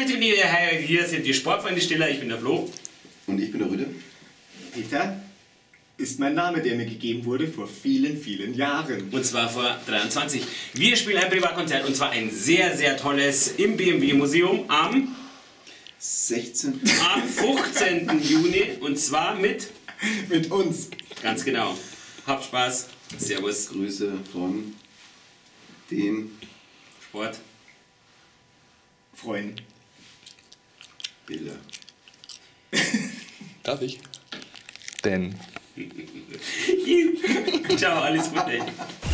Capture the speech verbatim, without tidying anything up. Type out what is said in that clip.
Leute, hier sind die Sportfreunde Stiller, ich bin der Flo. Und ich bin der Rüde. Peter ist mein Name, der mir gegeben wurde vor vielen, vielen Jahren. Und zwar vor dreiundzwanzig. Wir spielen ein Privatkonzert und zwar ein sehr, sehr tolles im B M W Museum am sechzehnten am fünfzehnten Juni und zwar mit mit uns. Ganz genau. Habt Spaß. Servus. Grüße von den Sport. Freuen. Bilder. Darf ich? Denn. Ciao, alles Gute.